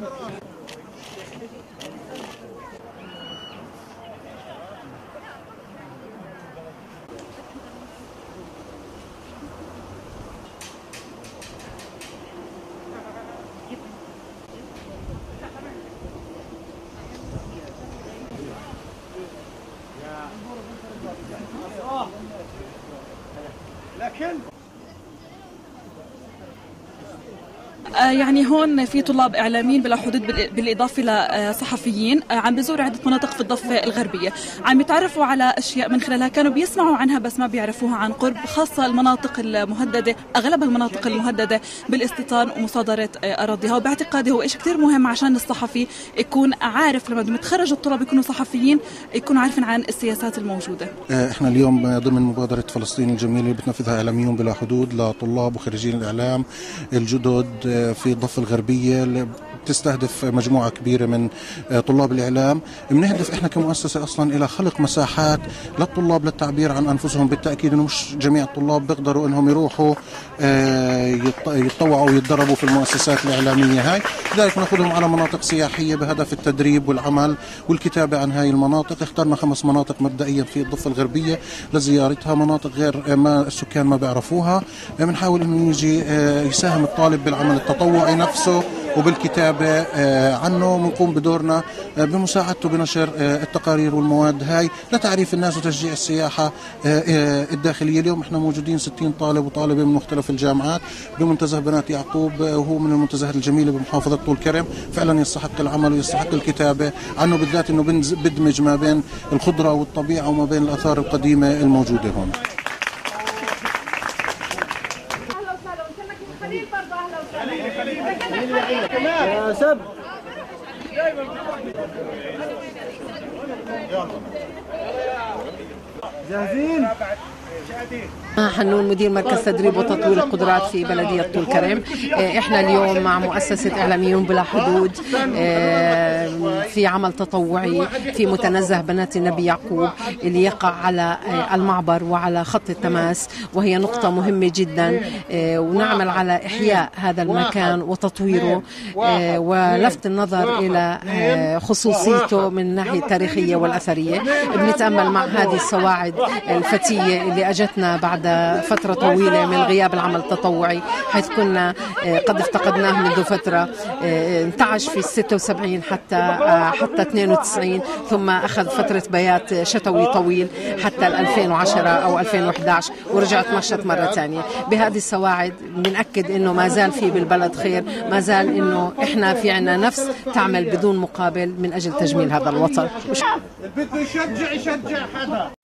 لكن يعني هون في طلاب إعلاميين بلا حدود بالإضافة لصحفيين عم بيزوروا عدة مناطق في الضفة الغربية، عم يتعرفوا على أشياء من خلالها كانوا بيسمعوا عنها بس ما بيعرفوها عن قرب، خاصة المناطق المهددة، أغلب المناطق المهددة بالاستيطان ومصادرة أراضيها. وباعتقادي هو إشي كتير مهم عشان الصحفي يكون عارف لما بدهم يتخرجوا الطلاب يكونوا صحفيين يكونوا عارفين عن السياسات الموجودة. احنا اليوم ضمن مبادرة فلسطين الجميلة اللي بتنفذها إعلاميون بلا حدود لطلاب وخريجين الإعلام الجدد في الضفة الغربية اللي بتستهدف مجموعة كبيرة من طلاب الإعلام. بنهدف إحنا كمؤسسة أصلا إلى خلق مساحات للطلاب للتعبير عن أنفسهم. بالتأكيد إنه مش جميع الطلاب بيقدروا إنهم يروحوا يتطوعوا ويتدربوا في المؤسسات الإعلامية هاي، لذلك نأخذهم على مناطق سياحية بهدف التدريب والعمل والكتابة عن هاي المناطق. اخترنا 5 مناطق مبدئيا في الضفة الغربية لزيارتها، مناطق غير ما السكان ما بيعرفوها. بنحاول إنه يجي يساهم الطالب بالعمل التطوعي نفسه وبالكتابة عنه، ونقوم بدورنا بمساعدته بنشر التقارير والمواد هاي لتعريف الناس وتشجيع السياحة الداخلية. اليوم احنا موجودين 60 طالب وطالبة من مختلف الجامعات بمنتزه بنات يعقوب، وهو من المنتزهات الجميلة بمحافظة طول كرم. فعلا يستحق العمل ويستحق الكتابة عنه، بالذات انه بدمج ما بين الخضرة والطبيعة وما بين الآثار القديمة الموجودة هون. جاهزين؟ حنون مدير مركز تدريب وتطوير القدرات في بلدية طول كرم. احنا اليوم مع مؤسسة إعلاميون بلا حدود في عمل تطوعي في متنزه بنات النبي يعقوب اللي يقع على المعبر وعلى خط التماس، وهي نقطة مهمة جدا، ونعمل على إحياء هذا المكان وتطويره ولفت النظر إلى خصوصيته من الناحية التاريخية والأثرية. بنتأمل مع هذه الصواعد الفتية اللي أجتنا بعد فترة طويلة من غياب العمل التطوعي، حيث كنا قد افتقدناه منذ فترة، انتعش في 76 حتى 92، ثم أخذ فترة بيات شتوي طويل حتى 2010 أو 2011 ورجعت مشت مرة ثانية. بهذه السواعد بنأكد إنه ما زال في بالبلد خير، ما زال إنه إحنا في عنا نفس تعمل بدون مقابل من أجل تجميل هذا الوطن. بده يشجع حدا.